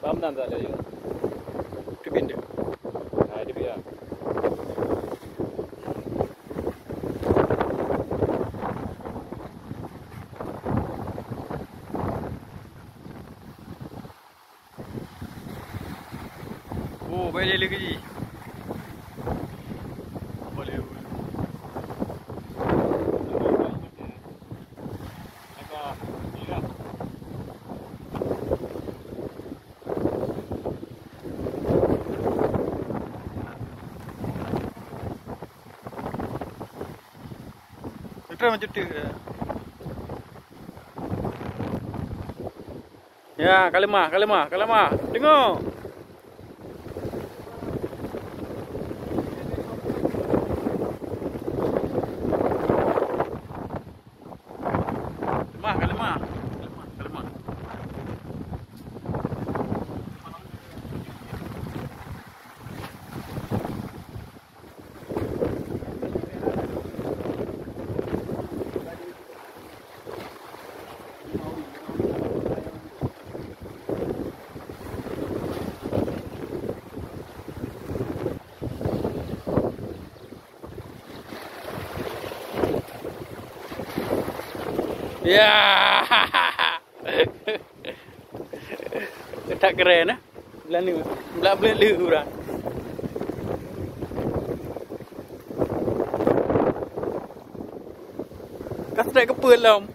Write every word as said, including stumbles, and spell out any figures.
Bám nằm ra đây. Di pintu. Nah, di biar. Oh, boleh lagi. Boleh. Kita macam tu. Ya, kalimah, kalimah, kalimah. Tengok. Kalimah, kalimah. Kalimah, kalimah. Ya, tak keren eh? Belah ni, belah belah lu orang. Kau sedap kepul lah.